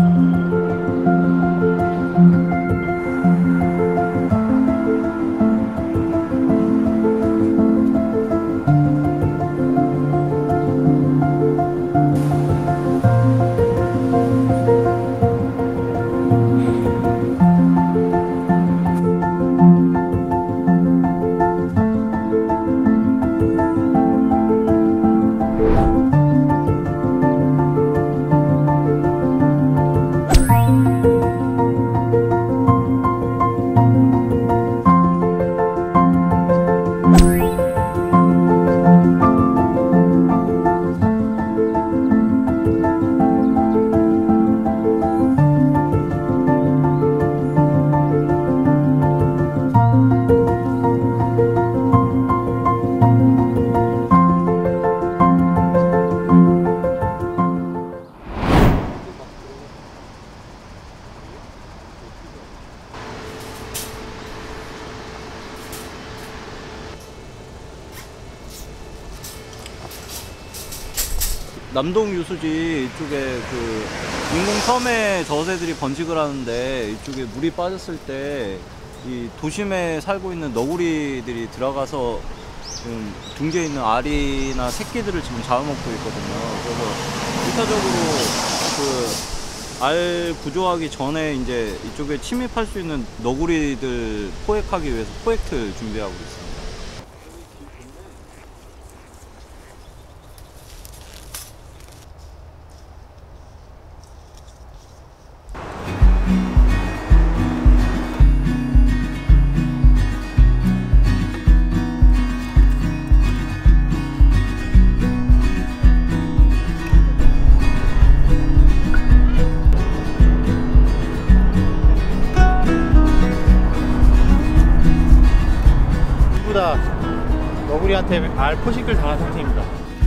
남동 유수지 이쪽에 그 인공 섬에 저새들이 번식을 하는데, 이쪽에 물이 빠졌을 때 이 도심에 살고 있는 너구리들이 들어가서 지금 둥지에 있는 알이나 새끼들을 지금 잡아먹고 있거든요. 그래서 1차적으로 그 알 구조하기 전에 이제 이쪽에 침입할 수 있는 너구리들 포획하기 위해서 포획틀 준비하고 있습니다. 너구리한테 알 포식을 당한 상태입니다.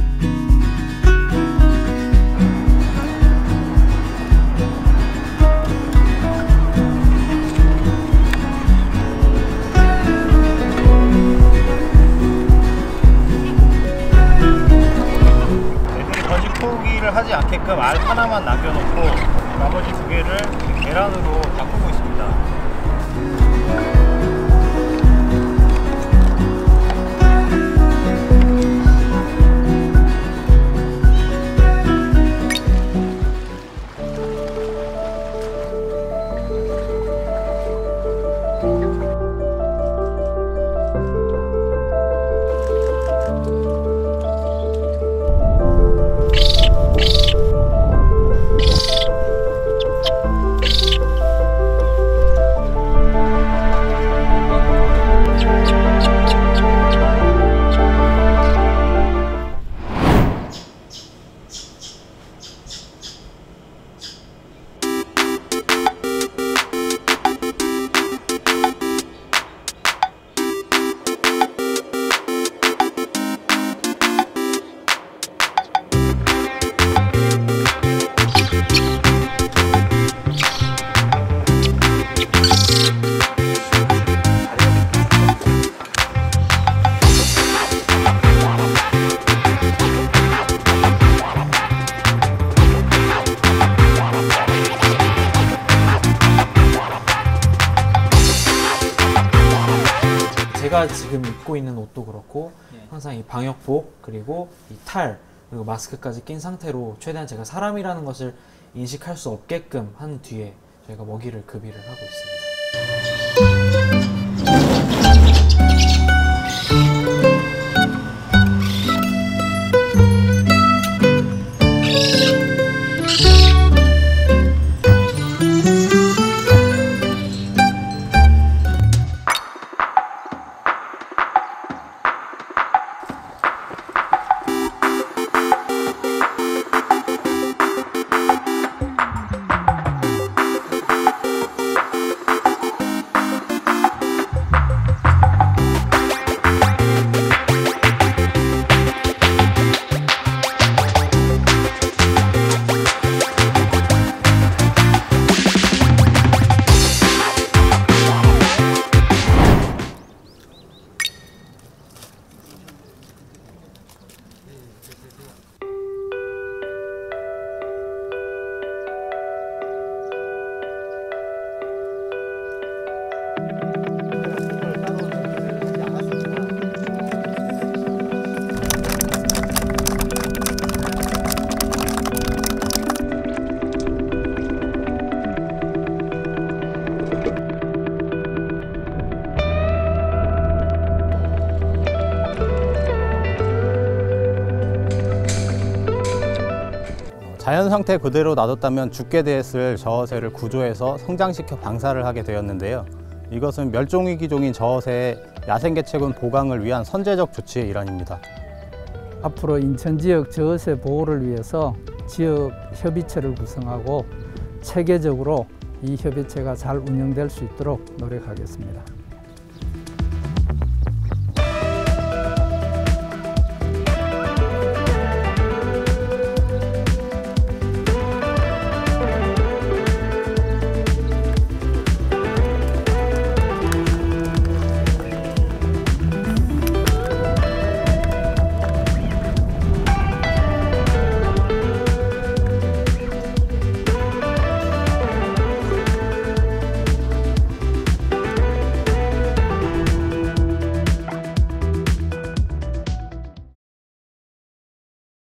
애들이 번식 포기를 하지 않게끔 알 하나만 남겨놓고 나머지 두 개를 계란으로 바꾸고 있습니다. 제가 지금 입고 있는 옷도 그렇고 항상 이 방역복 그리고 이 탈 그리고 마스크까지 낀 상태로 최대한 제가 사람이라는 것을 인식할 수 없게끔 한 뒤에 저희가 먹이를 급이를 하고 있습니다. 자연 상태 그대로 놔뒀다면 죽게 됐을 저어새를 구조해서 성장시켜 방사를 하게 되었는데요. 이것은 멸종위기종인 저어새의 야생개체군 보강을 위한 선제적 조치의 일환입니다. 앞으로 인천 지역 저어새 보호를 위해서 지역 협의체를 구성하고 체계적으로 이 협의체가 잘 운영될 수 있도록 노력하겠습니다.